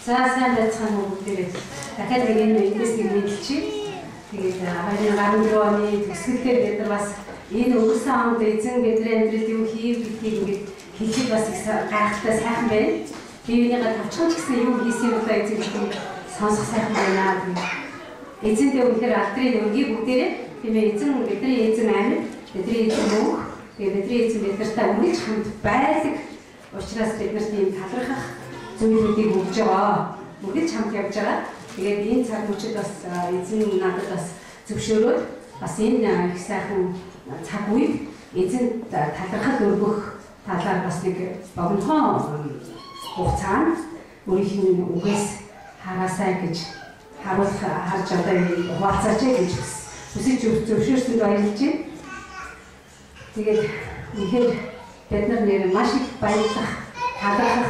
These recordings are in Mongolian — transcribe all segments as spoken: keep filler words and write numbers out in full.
За сайн байцгаана уу бүгдээрээ. Дахиад нэг энэ эндээс нэг мэдэлчий. Тэгээд хоёрын гаруй оны төгсгөлдөө бид нар бас энэ өнгөрсөн онд эзэн бидний амьдралд юу хийв гэдгийг ингээд хэлэхэд бас их гайхалтай сайхан байна. Би энийгээ тавчхан ч гэсэн юу хийсэн юм бэ эзэн гэдгийг сонсох сайхан байна. Эзэндээ үнэхээр алдрын өргөийг бүгдээрээ тийм ээ эзэн бидний эзэн амин, бидний эзэн мөнх, тэгээд бидний эзэн биднэртэй үргэлж хамт байдаг учраас бид нарт ийм талархах зүйлүүдийг өгж байгаа. Үргэлж хамт явж байгаа. Тэгээд энэ цаг мөчид бас эзэн надад бас зөвшөөрөөд бас энэ их сайхан цаг үед эзэн талархал өргөх талаар бас нэг богинохон хугацаанд өөрийнхөө үгээс хараасай гэж харуулах харж одоо хуваалцаач гэж хүсэж зөвшөөрсөнд баярлж байна. Тэгээд үнэхээр бид нар нэр маш их баярлах, талархах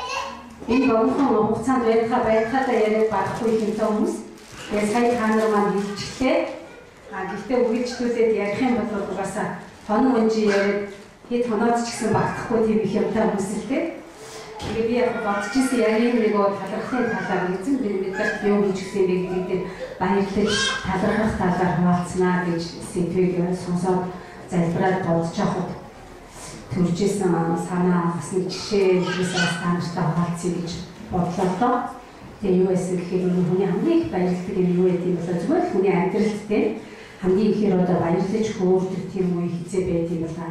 энэ богинохон хугацаанд байхаа байхаадаа яриад барахгүй юм хүмүүс. Тэгээд сая та нар маань хэлчихлээ. А гэхдээ үргэлжлүүлээд ярих юм бол угаасаа тоног өнжи яриад хэд хоноод ч гэсэн багтахгүй тийм их юмтай хүмүүсэлтэй. Тэгээд би яг бодож ирсэн яг энэ нэг талархлын талаар эзэн биднэрт юу хийж өгсөн бэ гэдгийг баярлаж талархах талаар хуваалцнаа гэж сэдвийг сонсоод залбираад бодож авахд төржсэн санаа бас нэг жишээ зүйлсээс танартай хуваалцъя гэж бодлоо доо. Тэгээ юу эсвэл гэхээр хүний хамгийн их баярлдаг юм юу гэдэг юм бол зүгээр л хүний амьдралд дээр хамгийн ихээр одоо баярлаж хөөрдөг тийм үе хизээ байт юм байна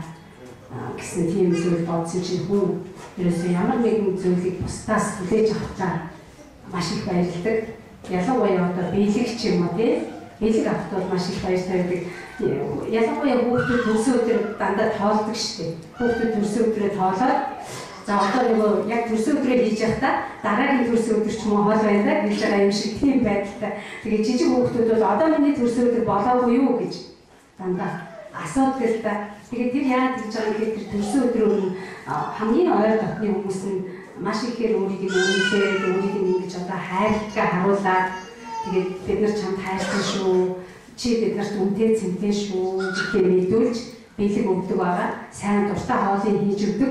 гэсэн тийм зүйл бодсон чинь хүн ерөөсөө ямар нэгэн зүйлийг бусдаас хүлээж авахтаа маш их баярлдаг. Ялангуяа одоо биелэгч юм уу тийм биелэг авахд бол маш их баяртай байдаг. Ялангуяа хүүхдүүд төрсөн өдөр дандаа тоолдог шүү дээ. Хүүхдүүд төрсөн өдрөө тоолоод за одоо нөгөө яг төрсөн өдрөө хийж явахдаа дараагийн төрсөн өдөр ч юм уу хоол байна гэж байгаа юм шиг тийм байдалтай. Тэгээ жижиг хүүхдүүд бол одоо миний төрсөн өдөр болоогүй юу гэж дандаа асуудаг л та. Тэгээ тэр яагаад гэж байгаа юм гэхээр төрсөн өдрөө хамгийн ойр дотны хүмүүс нь маш ихээр өөрийгөө үнэлээд өөрийг нь ингэж одоо хайрлахаа харуулад тэгээд бид нар чамд хайртай шүү, чи биднэрт үнэтэй цэнтэй шүү гэдгийг мэдүүлж биелэг өгдөг байгаа. Сайн дуртай хоолыг хийж өгдөг.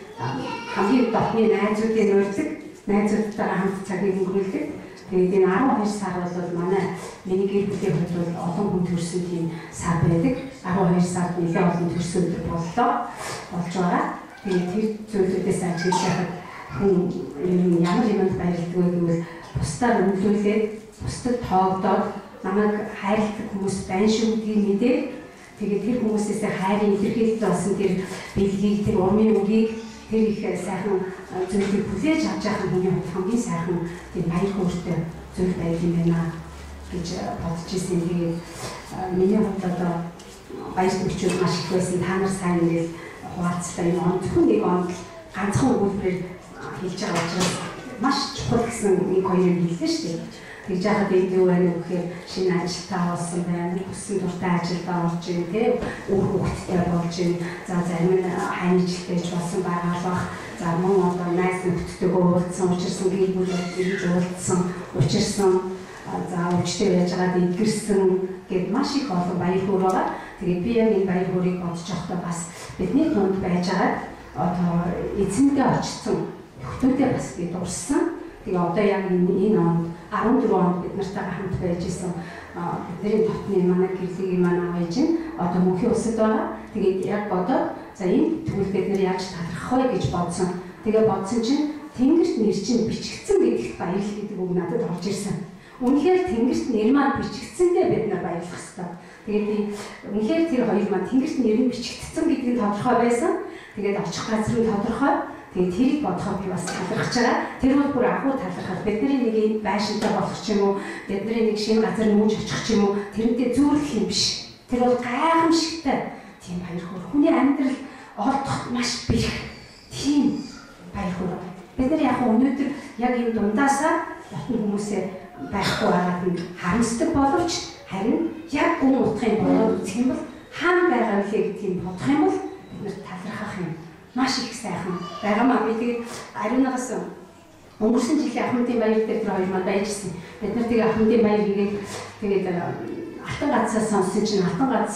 Хамгийн дотны найзуудын урьдаг, найзуудтайгаа хамт цагийг өнгөрүүлдэг. Тэгээд энэ арван хоёр сар бол манай миний гэр бүлийн хувьд бол олон хүн төрсөн тийм сар байдаг. арван хоёр сард нэлээд олон төрсөн өдөр боллоо болж байгаа. Тэгээд тэр зүйлүүдээс ажиглаж байхад хүн ямар юмд баярлдаг вэ гэвэл бусдаар үнэлүүлээд, бусдад тоогдоод намайг хайрладаг хүмүүс байна шүү гэдгийг мэдээ. Тэгээд тэр хүмүүсээс хайрын илэрхийлэлт болсон тэр бэлгийг, тэр урмын үгийг, тэр их сайхан зүйлийг хүлээж авч байгаа хүний хувьд хамгийн сайхан тийм баяр хөөртэй зүйл байг юм байна гэж бодож ирсэн. Тэгээд миний хувьд одоо баяр хөөрчүүд маш их байсан. Та нар сайн ингээд хуваалцлаа юм он зөвхөн нэг онд ганцхан өгүүлбэрээр хэлж байгаа учраас маш чухал гэсэн нэг хоёр юм хэллээ шүү дээ. Тэгж яхад энд юу байна вэ гэхээр шинэ ажилтаа болсон байна, хүссэн дуртай ажилдаа орж ийн, тийм өөр хүүхэдтэй болж ийн, за зарим нь хайн ажилтайч болсон байгаа бах, за мөн одоо найз нөхдөдтэйгөө уулзсан, учирсан гэр бүл ирж уулзсан, учирсан, за өвчтэй байж байгаад эдгэрсэн гэд маш их олон баяр хөөр байгаа. Тэгээд би яг энэ баяр хөөргийг бодож явахдаа бас бидний тунд байж байгаад одоо эзэндээ очсон нөхдөөдөө бас би дурсан. Тэгээ одоо яг энэ онд арван дөрвөн онд бид нартай хамт байж исэн бидний дотны манай гэрлэгийн манай аваж ин одоо мөнхийн улсад байгаа. Тэгээд яг бодоод за энэ тэгвэл бид нэр яаж талархах вэ гэж бодсон. Тэгээ бодсон чинь тэнгэрт нэр чинь бичигдсэн гэдэгт баярлах гэдэг үг надад орж ирсэн. Үнэхээр тэнгэрт нэр маань бичигдсэндээ бид нар баярлах хэрэгтэй. Тэгээд би үнэхээр тэр хоёр маань тэнгэрт нэр нь бичигдсэн гэдэг нь тодорхой байсан. Тэгээд очих газар нь тодорхой. Тэгээд тэрийг бодоход би бас талархаж байгаа. Тэр бол бүр агуу талархал. Бидний нэг юм байшинтай болох ч юм уу, бидний нэг шинэ газар нүүж очих ч юм уу, тэрнтэй зүүрлэх юм биш. Тэр бол гайхамшигтай тийм баяр хөөр. Хүний амьдрал олдоход маш бэрх тийм баяр хөөр. Бид нар яг өнөөдөр яг энэ дундаасаа дотны хүмүүсээ байхгүй байгаад нь харамсдаг боловч харин яг гүн утгын болоод үзэх юм бол хаана байгаа вэ гэдгийг бодох юм бол бид нар талархах юм. Маш их сайхан байгаамаа. Би тэгээд ариунаас өнгөрсөн жилийн Ахмадын баяр дээр тэр хоёр маань байжсэн. Бид нар тэгээ Ахмадын баяр хийгээд тэгээд Алтан гацаас сонссон чинь Алтан гац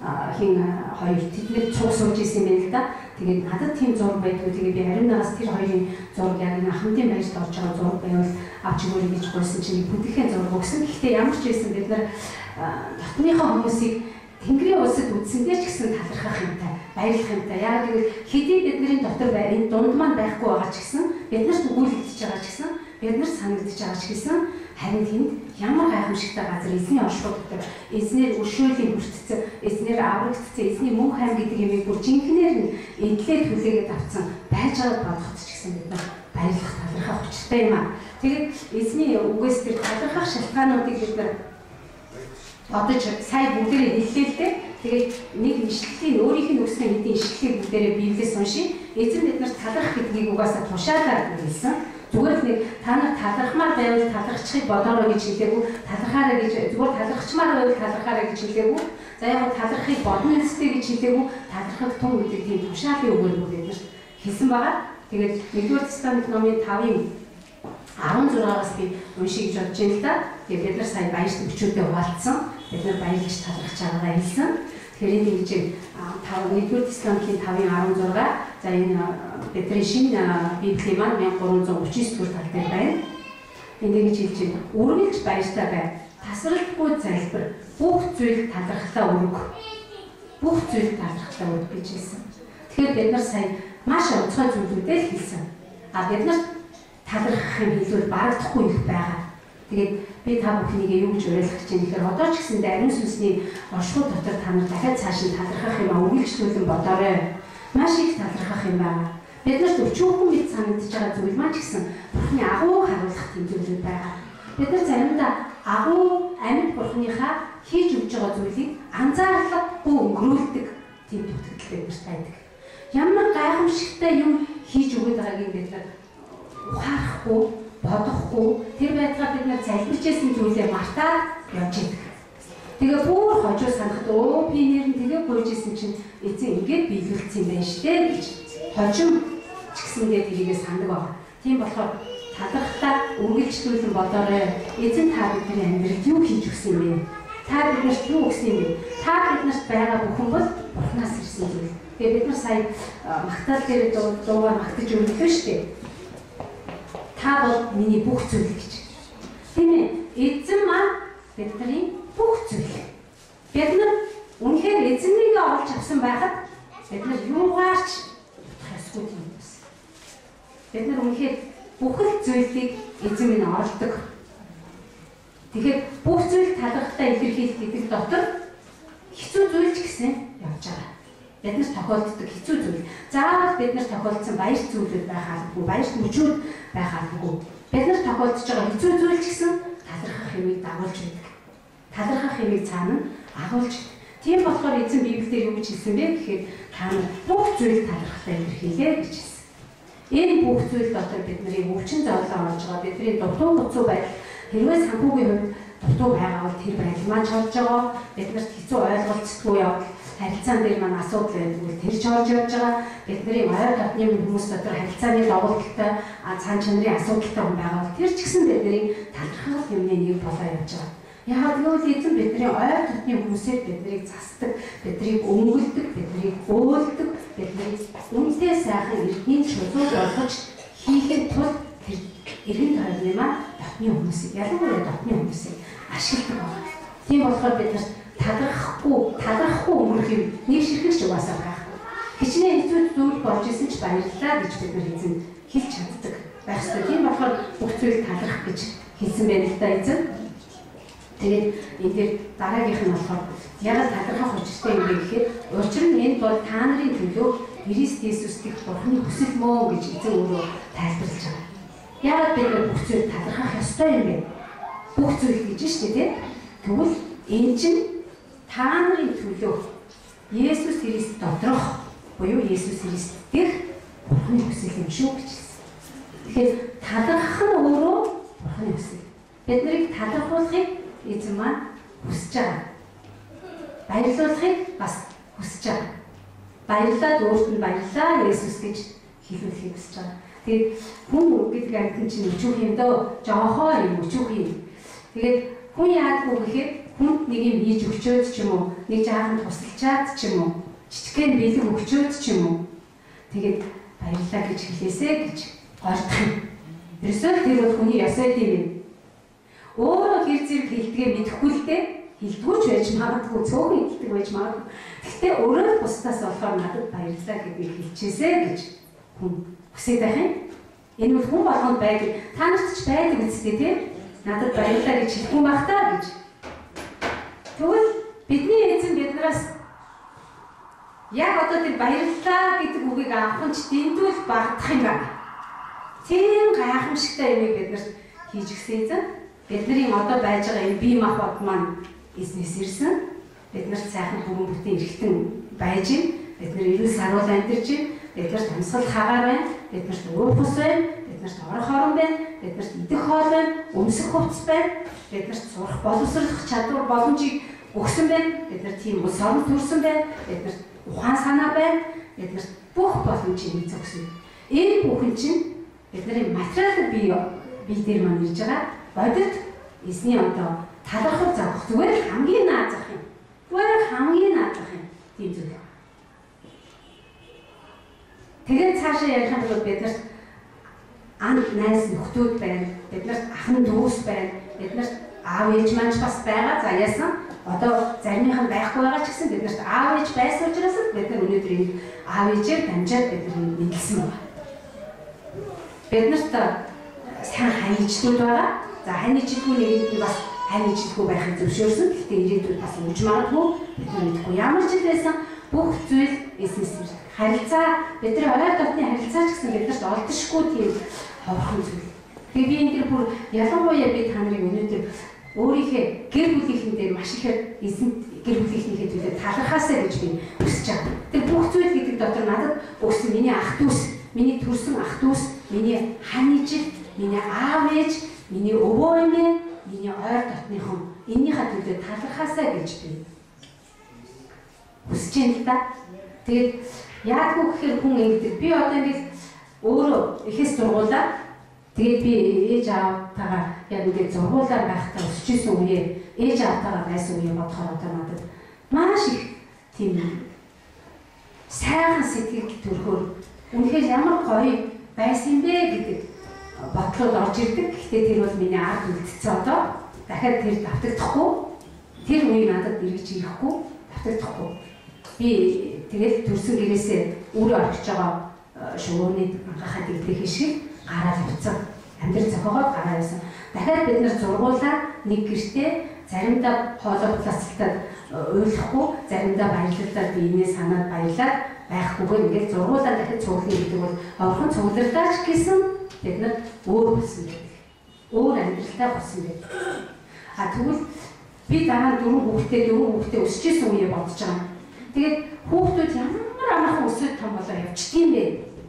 хин хоёр тэдний цуг сууж исэн юм л да. Тэгээд надад тийм зураг байдгүй. Тэгээд би ариун нагаас тэр хоёрын зураг яг нэг хамтын байрт орж байгаа зураг байвал авч өгөөрэй гэж гойсон чинь бүдгхийн зураг өгсөн. Гэхдээ ямар ч байсан бид нар дотныхоо хүмүүсийг Тэнгэрийн улсад үдсэндээ ч гэсэн талархах юмтай, баярлах юмтай. Яг гэвэл хэдий бидний дотор энэ дунд маань байхгүй байгаа ч гэсэн бид нарт өгүүлэгдэж байгаа ч гэсэн бид нар санагдаж байгаа ч гэсэн харин тэнд ямар гайхамшигтай газар эзний оршууд дотор эзнэр өршөөлийн хүртцэн, эзнэр аврагдцсан, эзний мөнх хайм гэдэг юмыг бүр жинхнээр нь эдлээ түлээгээд авсан байж байгааг бодоход ч гэсэн бид нар баярлах, талархах хүчтэй юм аа. Тэгээд эзний үгээс тэр талархах шалтгаануудыг бид нар одож сая бүгдээрээ хэллээ л дээ. Тэгээд нэг ишлэлийн өөрийнх нь өгсөн хэдийн ишлэлийг бүгдээрээ Библиэс уншия. Эзэн биднэрт талархах гэдгийг угаасаа тушаалаар хэлсэн. Зүгээр л нэг та нар талархмаар байвал талархчихыг бодоорой гэж хэлээгүй. Талархаарай гэж зүгээр талархчмаар байвал талархаарай гэж хэлээгүй. За яг нь талархыг бодно үстэй гэж хэлээгүй. Талархах тун гэдэг тийм тушаалын үгээр биднэрт хэлсэн байгаа. Тэгээд нэгдүгээр Тестамент номын тавын арван зургаас би уншия гэж бодож байна л да. Тэгээд бид нар сая баярт өчүүдэд хуваалцсан. Бид нар баярлаж талархаж байгаагаа хэлсэн. Тэгэхээр энэ ингэж тав нэгдүгээр Тестаментийн тавын арван зураг. За энэ бидний шинэ Библийн маань мянга гурван зуун өчнөд дугаар тал дээр байна. Энд ингэж хэлж байна. Үргэлж баяртай бай. Тасралтгүй залбир. Бүх зүйл талархлаа өргөх. Бүх зүйл талархлаа өргөх гэж хэлсэн. Тэгэхээр бид нар сая маш онцгой зүйлүүдээ хэлсэн. А бид нар талархах юм хэлбэл барагдахгүй их байгаа. Тэгээд би та бүхнийг юу гэж уриалгах гэж юм гэхээр одоо ч гэсэн ариун сүнсний оршууд дотор та нар дахиад цааш нь талархах юм үргэлжлүүлэн бодоорой. Маш их талархах юм байна. Бид нарт өчүүхэн мэд санагдаж байгаа зүйл маань ч гэсэн Бурхны агуу харуулах тийм зүйлүүд байгаа. Бид нар заримдаа агуу амьд Бурхныхаа хийж өгч байгаа зүйлийг анзаарлаггүй өнгөрүүлдэг тийм төвтгөл бидэрт байдаг. Ямар гайхамшигтай юм хийж өгöd байгааг бид нар ухаарахгүй, бодохгүй, тэр байдлаар бид нар залбирч байсан зүйлээ мартаад явж идэг. Тэгээ бүр хожуу санахад өө би нэр нь тэгээ гойж исэн чинь эзэн ингээд биелүүлсэн юм байна штэ гэж хожим ч гэсэндээ тэрийгээ сандаг байна. Тийм болохоор талархтаа үргэлжлүүлэн бодоорой. Эзэн та бидний амьдралд юу хийж өгсөн юм бэ? Та биднэрт юу өгсөн юм бэ? Та биднэрт байгаа бүхэн бол Бурханаас ирсэн зүйл. Тэгээ бид нар сая магтаал дээр дуугаар магтаж өгсөн штэ. Та бол миний бүх зүйл гэж. Тийм ээ. Эзэн маань бидний бүх зүйл. Бид нар үнэхээр эзнийг олж авсан байхад бид нар юугаарч утгахгүй юм байна. Бид нар үнэхээр бүхэл зүйлийг эзэн минь олдог. Тэгэхээр бүх зүйл талархтай илэрхийлэх гэдэг дотор хэцүү зүйл ч гэсэн явж байгаа. Бид нар тохиолддог хэцүү зүйл. Заавал бид нар тохиолдсон баяр зүйлүүд байх албагүй, баяр мөчүүд байх албагүй. Бид нар тохиолдож байгаа хэцүү зүйл ч гэсэн талархах юмыг дагуулж байдаг. Талархах юмыг цаана агуулж. Тийм болохоор эзэн Библиэр юу гэж хэлсэн бэ гэхээр та нар бүх зүйл талархтай илэрхийлээ гэж хэлсэн. Энэ бүх зүйл дотор бидний өвчин зовлон орж байгаа, бидний дутуу гоцоо байдал хэрвээ санхүүгийн хувьд дутуу байгаа бол тэр байдал маань чорж байгаа. Биднэрт хэцүү ойлголцтгүй явдал харилцаан дээр маань асуудал байдаг. Тэр чорж явж байгаа. Бидний ойр дотны хүмүүс дотор харилцааны доголдолтой, цаан чанарын асуудалтай хүн байгаа бол тэр ч гэсэн бидний талархах юмны нэг болоо явж байгаа. Яг гэвэл эзэн бидний ойр дотны хүмүүсээр биднийг засдаг, биднийг өнгөлдөг, биднийг өөлдөг, биднийг үнэтэй сайхан эрдний чулуу болгож хийхэд тул тэр эргэн тойрны маань дотны хүмүүсийг, ялангуяа дотны хүмүүсийг ашигладаг байна. Тийм болохоор бид нар талархахгүй, талархахгүй өнгөрөх юм нэг ширхэгч угаасаа байхгүй. Хичнээн хэцүү зүйл болж исэн ч баярлалаа гэж бид нар эзэн хэлж чаддаг байх ёстой. Тийм болохоор бүх зүйл талархах гэж хэлсэн байна л да эзэн. Тэгээд энэ дээр дараагийнх нь болохоор ягаад талархах учиртай юм бэ гэхээр учир нь энэ бол та нарын төлөө Христ Есүс гэх Бурхны хүсэл мөн гэж эзэн өөрөө тайлбарлаж байгаа. Ягаад бид нар бүх зүйл талархах ёстой юм бэ? Бүх зүйл гэж шүү дээ, тийм. Тэгвэл энэ чинь та нарын төлөө Есүс Христ доторх буюу Есүс Христ гэх Бурхны хүсэл юм шүү гэж хэлсэн. Тэгэхээр талархах нь өөрөө Бурхны хүсэл. Бид нарыг талархуулахыг эзэн маань хүсэж байгаа. Баярлуулахыг бас хүсэж байгаа. Баярлалаад өөрт нь баярлалаа Есүс гэж хэлүүлэхийг хүсэж байгаа. Тэгээд хүн гэдэг амьтан чинь өчүүх юм дөө, жоохоо юм өчүүх юм. Тэгээд хүн яадгүй гэхээр хүнд нэг юм хийж өгчөөд ч юм уу нэг жаахан тусалчаад ч юм уу жижигхэн бэлэг өгчөөд ч юм уу тэгээд баярлалаа гэж хэлээсэй гэж гордох юм. Ерөөсөө тэр бол хүний ёсой юм юм. Өөрөө хэр зэрэг хэлдгээ мэдэхгүй л дээ. Хэлдэггүй ч байж магадгүй, цөөхөн хэлдэг байж магадгүй. Гэхдээ өөрөө бусдаас болохоор надад баярлалаа гэдгийг хэлчихээсэй гэж хүн хүсэж байх юм. Энэ бол хүн болгонд байдаг. Та нарт ч байдаг үстэй тийм. Надад баярлалаа гэж хэлэхгүй байх таа гэж. Тэгвэл бидний эзэн биднээс яг одоо тэр баярлалаа гэдэг үгийг авахын ч дэндүүл багтах юм байна. Тийм гайхамшигтай юмыг биднэрт хийж гисэн эзэн. Бидний одоо байж байгаа энэ бие махбод маань эзнээс ирсэн. Биднэрт сайхан бүрэн бүтэн эргэтэн байж гин. Бид нар эрүүл саруул амьдарч гин. Биднэрт амьсгал хагаар байна. Биднэрт уухс байна. Биднэрт орох орон байна. Биднэрт идэх хоол байна. Өмсөх хувцас байна. Биднэрт сурах боловсрох чадвар боломжийг өгсөн байна. Биднэрт тийм ус орон төрсөн байна. Биднэрт ухаан санаа байна. Биднэрт бүх боломжийг эзэн. Энэ бүхэн чинь бидний материал бие бие дээр маань ирж байгаа. Бодит эзний одоо талархал заах зүгээр хамгийн наазах юм. Зүгээр хамгийн наазах юм. Тийм зүйл. Тэгээд цаашаа ярих юм бол биднэрт анд найз нөхдүүд байна. Биднэрт ахын дүүс байна. Биднэрт аав ээж маань бас байгаа. За яасан одоо заримийнх нь байхгүй байгаа ч гэсэн биднэрт аав ээж байсан учраас бид нар өнөөдөр энэ аав ээжээр дамжаад бид нар мэдлсэн байна. Биднэрт сайн ханижтууд байгаа. За ханижтгүй нэг бас ханижтгүй байхыг зөвшөөрсөн. Гэхдээ ирээдүйд бас үүж магадгүй. Бид нар мэдгүй ямар ч байсан бүх зүйл эзнээс ирдэг. Харилцаа бидний ойр дотны харилцаа ч гэсэн биднэрт олдшгүй тийм ховхон зүйл. Тэгээ би энэ бүр ялангуяа би та нарыг өнөөдөр өөрийнхөө гэр бүлийнхэн дээр маш их эзэн гэр бүлийнхнийхээ төлөө талархаасаа гэж би хүсэж байгаа. Тэр бүх зүйл гэдэг дотор надад өгсөн миний ах дүүс, миний төрсөн ах дүүс, миний ханижил, миний аав ээж, миний өвөө эмээ, миний ойр дотныхон эннийхээ төлөө талархаасаа гэж би хүсэж байна л да. Тэгээд яаггүй гэхээр хүн ингэдэг. Би одоо ингэж өөрөө ихээс сургуулаа. Тэгээд би ээж аавтайгаа яг ингээд зургуулаар байхдаа өсөж исэн үеэ ээж аавтайгаа байсан үеэ бодохоор одоо надад маш их тийм сайхан сэтгэл төрхөөр үнэхээр ямар гоё байсан бэ гэдэг бодлоод орж ирдэг. Гэхдээ тэр бол миний ард үлдсэн одоо дахиад тэр давтагдахгүй. Тэр үе надад эргэж ирэхгүй, давтагдахгүй. Би тэгээд төрсөн гэрээсээ өөрөө орж байгаа шувууны анхаахад идэх шиг гараад явцсан. Амьдрал зохиогоод гараад явсан. Дахиад бид нар зургуулаад нэг гэртээ заримдаа хоолой пластиктад уйлахгүй, заримдаа баярлалаа би инээ санаад баярлаад байхгүйгээр ингээд зургуулаад дахиад цуглах гэдэг бол овхон цуглардаач гэсэн бид нар өөр болсон гэдэг. Өөр амьдралтай болсон гэдэг. А тэгвэл би дараа дөрөв хүүхдээ дөрөв хүүхдээ өсөж исэн үеэ бодож байгаа. Тэгээд хүүхдүүд ямар амархан өсөж том болоо явчихдیں۔ бэ?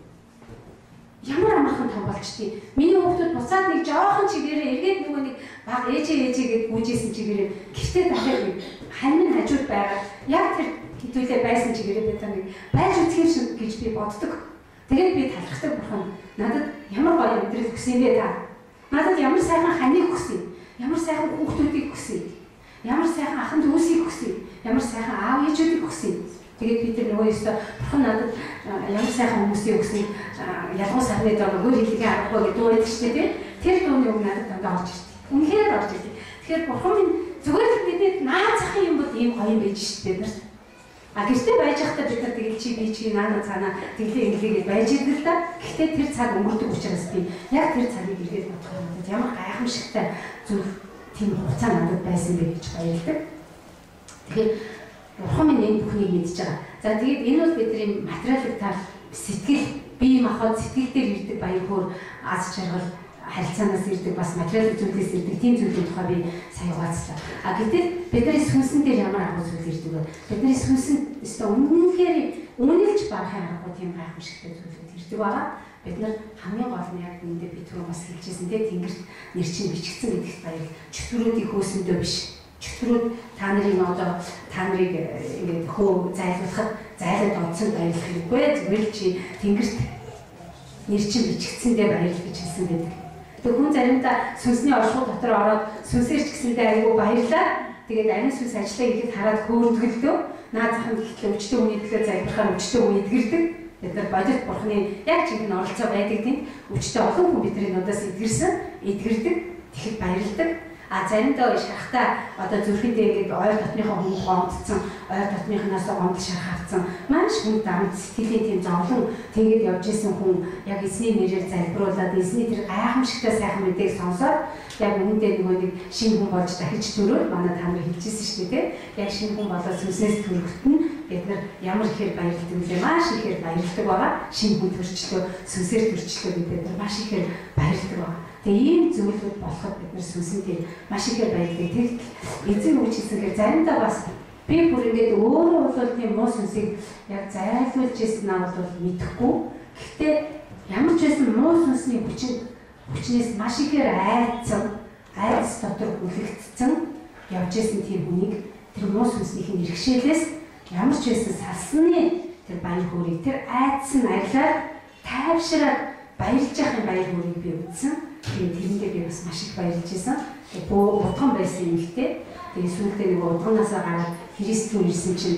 Ямар амархан том болчдیں۔ Миний хүүхдүүд буцаад нэг жоохон чигээрээ эргээд нөгөө нэг баг ээжээ ээжээ гэж гүйжсэн чигээрээ гэртээ дахиад нэг хань хажууд байгаа. Яг тэр хэдүүлээ байсан чигээрээ бид нэг байж үзэх гэж би боддог. Тэгээд би талархдаг бурхан надад ямар гоё амьдрал өгсөн бэ та? Надад ямар сайхан ханыг өгсөн. Ямар сайхан хүүхдүүдийг өгсөн. Ямар сайхан ахын дүүсийг өгсөн. Ямар сайхан аав ээжүүдийг өгсөн. Тэгээд бид нар нөгөө ёстой бурхан надад ямар сайхан хүмүүсийг өгсөн. Ялгуус сарны дор нөгөө хэлхий аргагүй гэдэг дуу байдаг шүү дээ. Тэр дууны үг надад дандаа орж ирдэг. Үнэхээр орж ирдэг. Тэгэхээр бурхан минь зүгээр л бидний наазахын юм бол ийм гоё юм байж шүү дээ. бид нар. А гэртээ байж байхдаа бид нар тэгэл чи би чи наана цаана тэглээ инглээ гэж байж идэг л да. Гэхдээ тэр цаг өнгөрдөг учраас би яг тэр цагийг эргээд бодох юм надад ямар гайхамшигтай зүйл тийм хугацаа надад байсан бэ гэж баярлдаг. Тэгэхээр бурхан минь энэ бүхнийг мэдж байгаа. За тэгээд энэ бол бидний материалын тал сэтгэл бие махбод сэтгэл дээр ирдэг баяр хөөр аз жаргал харилцаанаас ирдэг бас материалын зүйлээс ирдэг тийм зүйлийн тухай би сая хуваалцлаа. А гэтэл бидний сүнсэн дээр ямар агуу зүйл ирдэг вэ? Бидний сүнсэн өстө үнэнхээр үнэлж барахын аргагүй тийм гайхамшигтай зүйлүүд ирдэг байгаа. Бид нар хамгийн гол нь яг үүндээ би түрүү бас хэлжсэн тийм тэнгэрт нэр чинь бичигдсэн гэдэгт баяр. Чөтгөрүүдийн хөөсөндөө биш. Чөтгөрүүд та нарын одоо та нарыг ингээд хөө зайлуулахад зайлаад онцон баярлах хэрэггүй. Зүгээр л чи тэнгэрт нэр чинь бичигдсэндээ баярлах гэж хэлсэн байдаг. Тэг хүн заримдаа сүнсний оршууд дотор ороод сүнсээр ч гэсэндээ айгүй баярлаа. тэгээд ариун сүнс ажиллаа гэхэд хараад хөөрдгөлдөө наазах нь гэхлээр өчтөө үний төлөө залбирахаар өчтөө үний эдгэрдэг. Бид нар бодит бурхны яг жинхэнэ оролцоо байдаг тийм өчтөө олон хүн бидний нудаас эдгэрсэн, эдгэрдэг, тэгэхэд баярлдаг. А заримдаа шахахтаа одоо зүрхэндээ ингээд ойр дотныхоо хүн гомдсон, ойр дотныхоноос гомдол шархагдсан. Маш хүн дамж сэтгэлийн тийм зовлон тэгээд явж исэн хүн яг эзний нэрээр залбируулаад эзний тэр гайхамшигтай сайхан мэдээг сонсоод яг үүндээ нөгөө нэг шинэ хүн болж дахиж төрөөл манай та нар хэлжсэн шүү дээ. Яг шинэ хүн болоод сүнснээс төрөхт нь бид нар ямар ихээр баярлдаг вэ? Маш ихээр баярлдаг байгаа. Шинэ хүн төрчлөө, сүнсээр төрчлөө бид нар маш ихээр баярлдаг байгаа. Тэгээ ийм зүйлүүд болоход бид нар сүнсэндээ маш ихээр баярлдаг. Тэг эзэн үгч хэлсэнээр заримдаа бас би бүр ингээд өөрөө бол тийм муу сүнсийг яг зайлуулж ирсэн аа бол мэдэхгүй. Гэхдээ ямар ч байсан муу сүнсний хүчин хүчнээс маш ихээр айдсан, айдас дотор үлэгдсэн явж исэн тийм хүнийг тэр муу сүнснийхээ иргэшээлээс ямар ч байсан салсны тэр баяр хөөргийг тэр айдсан аялаад тайвшраад баярлж яхахын баяр хөөргийг би үзсэн. Тэгээд тэрэндээ би бас маш их баярлж байсан. Тэгээд удган байсан юм ихтэй. Тэгээд сүүлдээ нэг удганаасаа гараад Христийн ирсэн чинь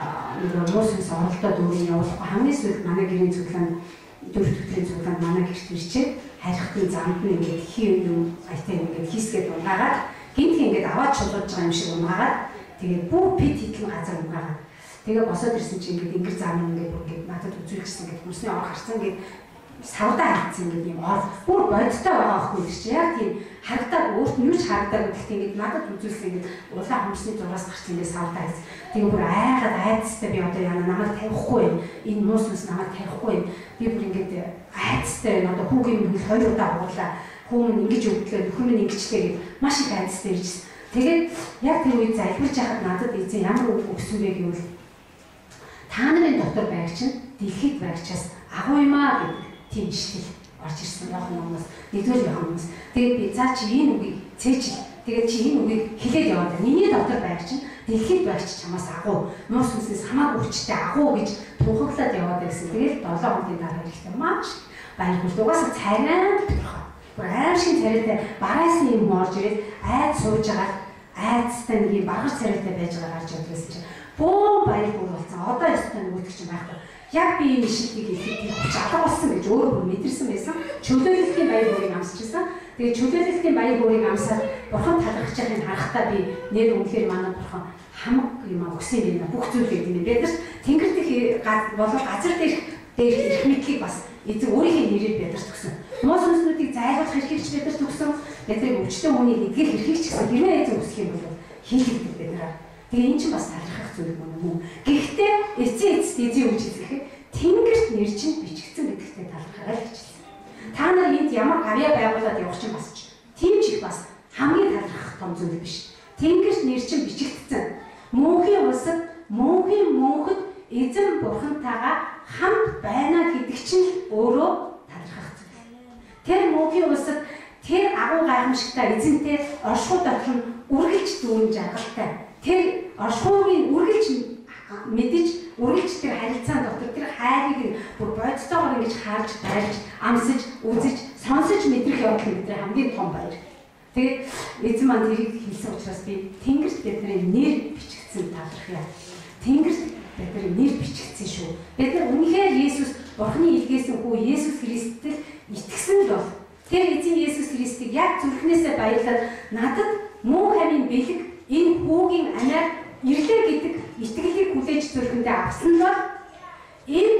нэг муу сүнс оролдоод өөрийн явуулахгүй хамгийн сүүлд манай гэрийн цуглаанд дөрөв төтрийн цуглаанд манай гэрт ирчээд хайрхтын замд нь ингээд хий юм айтай ингээд хийсгээд унгаагаад гинт ингээд аваад чулуулж байгаа юм шиг унгаагаад тэгээд бүх пит хитэн газар унгаагаад тэгээд босоод ирсэн чинь ингээд ингэр зам ингээд ингээд надад үзүүлчихсэн ингээд хүмүүсний ор харсан ингээд савдаа харцсан гэдэг юм ор бүр бодтой байгаа ахгүй чи яг тийм харагдаг өөрт нь юу ч харагдаг гэхдээ ингээд надад үзүүлсэн ингээд улаан хүмүүсний зураас гарч ингээд савдаа хайц. Тэгээ бүр айгаад айцтай би одоо яана намайг тавихгүй юм. Энэ муус мус намайг тавихгүй юм. Би бүр ингээд айцтай одоо хүүгийн хөл хоёр удаа буулаа. Хүүн ингэж өвдлөө нөхөр минь ингэчлээ гэд маш их айцтай иржсэн. Тэгээд яг тэр үед залбирж байхад надад эзэн ямар үг өгсөн бэ гэвэл та нарын дотор байг чинь дэлхийд байгчаас агуу юмаа гэдэг тийм ишлэл орж ирсэн Иохан номоос нэгдүгээр Иохан номоос. Тэгээд би за чи энэ үгийг цээжил. Тэгээд чи энэ үгийг хэлээд яваад байна. Миний дотор байг чинь дэлхийд байгч чамаас агуу, муу сүнснээс хамаагүй хүчтэй агуу гэж тунхаглаад яваад байсан. Тэгээд долоо хоногийн дараа ихтэй маш баяр хүрд. Угаасаа царайнд төрхөө. Бүр аимшиг царайтай багаасны юм орж ирээд айд сууж байгаа айдстай нэг юм багар царайтай байж байгаа гарч явдаг гэсэн чинь бөө баяр бүр болсон. Одоо ястаа нөгөөдөг чинь байхгүй. Яг би энэ шилдгийг хэлэхэд хүч алга болсон гэж өөрөө мэдэрсэн байсан. Чөлөөлөлтийн баяр хөөргийг амсчихсан. Тэгээ чөлөөлөлтийн баяр хөөргийг амсаад бурхан талархаж байгааг харахтаа би нэр үнэхээр манай бурхан хамаг юм өгсөн юм бүх зүйл гэдэг юм. Бид нар тэнгэр дэх болов газар дээр дээр ирэх мэдлийг бас эзэн өөрийнхөө нэрээр бидэрт өгсөн. Муу сүнснүүдийг зайлуулах эрхийг ч бидэрт өгсөн. Бидний өвчтөн хүний нэгдгэл эрхийг ч гэсэн хэрвээ эзэн үсэх юм бол хийлэгдэх бид нар. Тэгээ энэ чинь бас талархах зүйл юм. Гэхдээ эцсийн эцэст эзэн үгж хэлэхэд тэнгэрт нэр чинь бичигдсэн гэдэгтээ талархаарай гэж хэлсэн. Та нар энд ямар гавьяа байгуулад явах чинь бас ч тийм ч их бас хамгийн талархах том зүйл биш. Тэнгэрт нэр чинь бичигдсэн. Мөнхийн улсад мөнхийн мөнхөд эзэн бурхантайгаа хамт байна гэдэг чинь өөрөө талархах зүйл. Тэр мөнхийн улсад тэр агуу гайхамшигтай эзэнтэй оршихуй дотор нь үргэлж дүүрэн жаргалтай. Тэр оршихуйг үргэлж мэдэж үргэлж тэр харилцаан дотор тэр хайрыг бүр бодцоогоор ингэж харж барьж амсаж үзэж сонсож мэдрэх явдал бидний хамгийн том баяр. Тэгээд эзэн маань тэрийг хэлсэн учраас би тэнгэрт бидний нэр бичигдсэн талархъя. Тэнгэрт бидний нэр бичигдсэн шүү. Бид нар үнэхээр Есүс Бурхны илгээсэн хүү Есүс Христэд итгэсэн бол тэр эзэн Есүс Христийг яг зүрхнээсээ баярлаад надад мөн хамын бэлэг энэ хүүгийн анаар ирлээ гэдэг итгэлийг хүлээж зүрхэндээ авсан бол энэ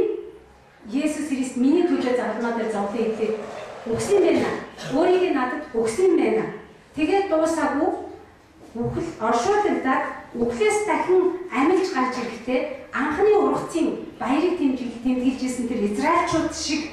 Есүс Христ миний төлөө загламаа дээр зовлон идлээ өгсөн байна. Өөрийг надад өгсөн байна. Тэгээд дуусаагүй үхэл оршуулгадаад үхлээс дахин амилж гарч ирэхдээ анхны ургацын баярыг тэмдэглэж тэмдэглэжсэн тэр израильчууд шиг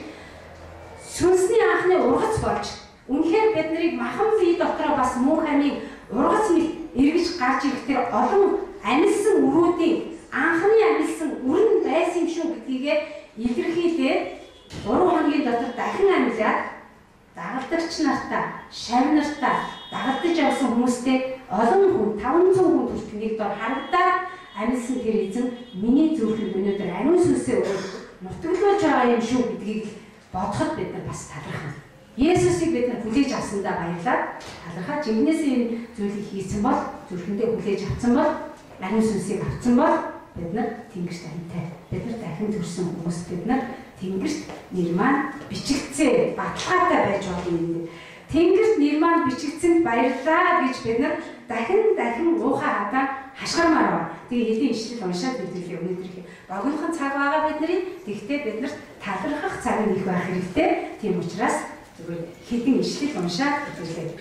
сүнсний анхны ургац болж үнэхээр бид нарыг махан бие дотроо бас мөн хамын ургац эргэж гарч ирэхдээ олон амилсан өрүүдийн анхны амилсан өрн байсан юм шүү гэдгийг илэрхийлээд гурван хоногийн дотор дахин амилаад дагалдагч нартаа, шав нартаа дагалдаж явсан хүмүүстэй олон хүн таван зуун хүн хүртэл нэг дор харагдаад амилсан тэр эзэн миний зүрхэнд өнөөдөр ариун сүнсээ өгөөд нутаглуулж байгаа юм шүү гэдгийг бодоход бид нар бас талархна. Есүсийг бид нар хүлээж авсандаа баярлалаа. Талархаа жинхнээсээ энэ зүйлийг хийсэн бол, зүрхэндээ хүлээж авсан бол, ариун сүнсийг авсан бол бид нар тэнгэрт амьтай. Бид нар дахин төрсөн хүмүүс, бид нар тэнгэрт нэр маань бичигдсэн баталгаатай байж байгаа юм. Тэнгэрт нэр маань бичигдсэнд баярлалаа гэж бид нар дахин дахин уухай хадаа хашгирмаар байна. Тэгээ хэдийн ишлэл уншаад бидлээ өнөөдөр богинохон цаг байгаа бидний. Тэгвэл бид нарт талархах цаг нэг байх хэрэгтэй. Тийм учраас зүгээр хэдийн ишлэл уншаад бидлээ.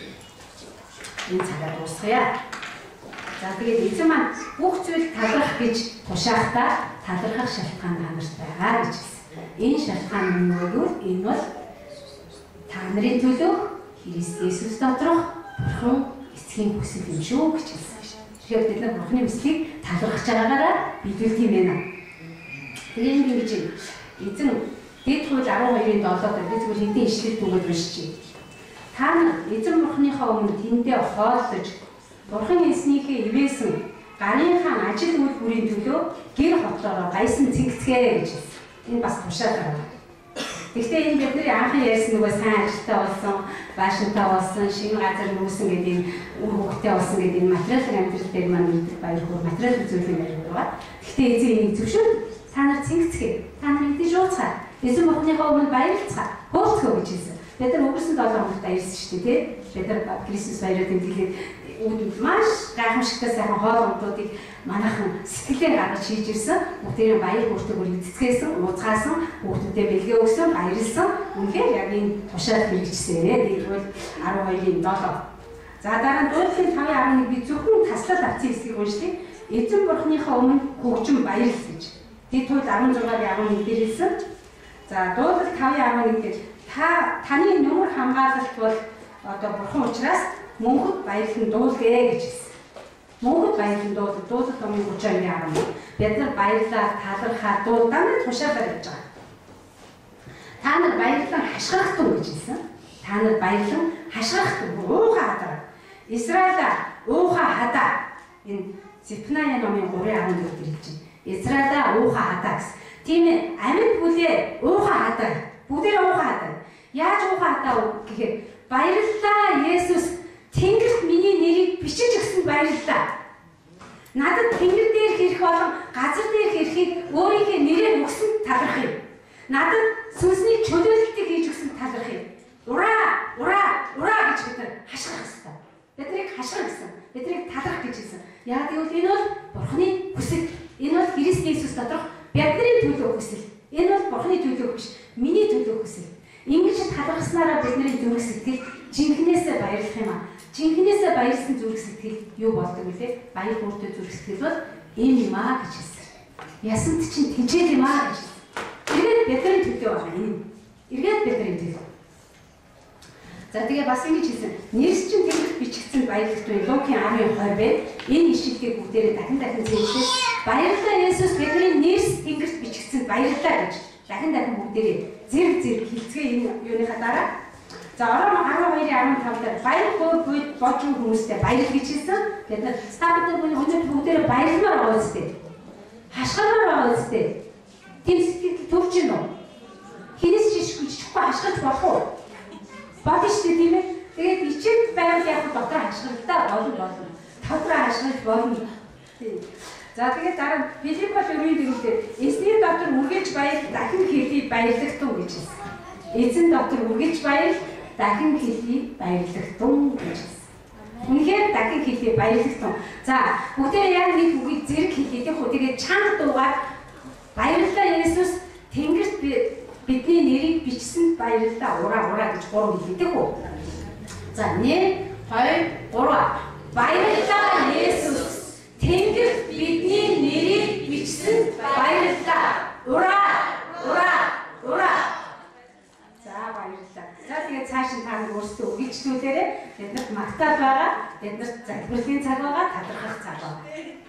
Энэ цагаа дуусгая. За тэгээд эзэн маань бүх зүйл талархах гэж тушаахтаа талархах шалтгаан танарт байгаа гэж хэлсэн. Энэ шалтгаан нь юу вэ? Энэ бол та нарын төлөө Христ Есүс доторх Бурхан эцгийн хүсэл юм шүү гэж хэлсэн. Тэгэхээр бид нар Бурханы хүслийг талархаж байгаагаараа биелүүлт юм байна. Тэгээ энэ гэж эзэн Дэд хууль арван хоёрын долоод бид зүгээр хэдийн ишлэл түгээд уншчихъя. Та нар эзэн Бурханыхаа өмнө тэндээ хооллож Бурхан эснийхээ ивээсэн гарынхаа ажил үйл бүрийн төлөө гэр хотлороо гайсан цэгцгээ гэж хэлсэн. Энэ бас тушаад байна. Гэхдээ энэ бидний анхан ярьсан нөгөө сайн ажилтай болсон, баашинтай болсон, шинэ газар нүүсэн гэдэг энэ үр хөвгтэй болсон гэдэг энэ материалын амьдрал дээр маань мэддэг баяр хөөр материал үзүүлэх баяр хөөр байна. Гэхдээ эзэн энийг зөвшөөрөв. Та нар цэгцгээ, та нар эдийн жууцгаа, эзэн Бурханыхаа өмнө баярлцгаа, хөөлцгөө гэж хэлсэн. Бид нар өнгөрсөн долоо хоногт баярлсан шүү дээ, тийм? Бид нар Крисмас баяраа тэмдэглээд үүд маш гайхамшигтай сайхан хоол ундуудыг манайхан сэтгэлээр гаргаж хийж ирсэн. Бүгдээрээ баяр хөөртэйгээр эцэцгээсэн, ууцгаасан, бүгдүүдээ бэлгээ өгсөн, баярлсан. Үнэхээр яг энэ тушаал хэрэгжсэн ээ. Тэгвэл арван хоёрын долоо. За дараа нь дуулын тавын арван нэг би зөвхөн таслал авцсан хэсгийг уншдгийг. Эзэн Бурханыхаа өмнө хөгжим баярл гэж. Дэд хууль арван зургийн арван нэг дээр хэлсэн. За дуулал тавын арван нэг дээр та таны нөмөр хамгаалалт бол одоо Бурхан учраас мөнхөд баярлан дуулгээ гэж хэлсэн. Мөнхөд баярлан дуулал, дуулал номын гурван арван. Бид нар баярлаа, талархаа, дуулаа тушаалаар гэж байгаа. Та нар баярлан хашгирахтун гэж хэлсэн. Та нар баярлан хашгирахтун, уухай хадаа. Израиля уухай хадаа. Энэ Зефная номын гурван арван дээр хэлж байна. Израиля уухай хадаа гэсэн. Тийм ээ, амьд бүлээ уухай хадаа. Бүгдээ уухай хадаа. Яаж уухай хадаа гэхээр баярлалаа Есүс Тэнгэрт миний нэрийг бичиж өгсөнд баярлалаа. Надад тэнгэр дээр хэрэг болон газар дээр хэрэхийг өөрийнхөө нэрээр өгсөнд талархъя. Надад сүнсний чөлөөлөлтийг хийж өгсөнд талархъя. Ураа, ураа, ураа гэж бид нар хашгирах хэрэгтэй. Биднийг хашгир гэсэн. Биднийг талархах гэж хэлсэн. Яг гэвэл энэ бол Бурханы хүсэл. Энэ бол Христ Есүс доторх бидний төлөө хүсэл. Энэ бол Бурханы төлөө биш, миний төлөө хүсэл. Ингэж талархснараа бидний зүрх сэтгэл жинхнээсээ баярлах юм аа. Жинхнээсээ баярлсан зүрх сэтгэл юу болдог вэ? Баяр хөөртэй зүрх сэтгэл бол энэ юм аа гэж хэлсэн. Ясанд чинь тэнцээд юм аа гэж хэлсэн. Эргээд бидний төлөө байна энэ. Эргээд бидний төлөө. За тэгээ бас ингэж хэлсэн. Нэрс чинь тэнгэрт бичигдсэн баярлагтай Лукийн арван хоёр бэ. Энэ ишлэлийг бүгдээрээ дахин дахин зэвсэж баярлалаа Есүс бидний нэрс тэнгэрт бичигдсэн баярлалаа гэж дахин дахин бүгдээрээ зэрэг зэрэг хэлцгээ энэ юуныхаа дараа. За орон арван хоёрын арван тав дээр баяр хөөр буйд божгүй хүмүүстэй баяр гэж хэлсэн. Бид нар стабиль бүний өнөөдөр бүгдээрээ баярмаар байгаа үстэй. Хашгирмаар байгаа үстэй. Тэм сэтгэл төвч гин үү? Хинээс жишгүй чихгүй хашгирч болох уу? Бодно шүү дээ тийм ээ. Тэгээд ичээд байвал яг дотор хашгиралтай болно болно. Дотроо хашгирч болно. За тэгээд дараа Филиппос өрийн дэрүүлээ эзний дотор үргэлж баяр дахин хэлий баярлагтун гэж хэлсэн. Эзэн дотор үргэлж баяр дахин хэлий баярлагтун гэж хэлсэн. Үнэхээр дахин хэлий баярлагтун. За бүгдээ яг нэг үгийг зэрэг хэлээ хөө тэгээд чанга дуугаар баярлалаа Есүс Тэнгэрт бидний нэрийг бичсэнд баярлалаа ураа ураа гэж гурав хэлдэг үү. За нэг, хоёр, гурав. Баярлалаа Есүс Тэнгэрт бидний нэрийг бичсэнд баярлалаа. Ураа! Ураа! Ураа! За баярлалаа. За тэгээд цааш нь та нар өөрсдөө үргэлжлүүлээрэй. Биднэрт магтаал байгаа. Биднэрт залбирлын цаг байгаа, талархах цаг байгаа.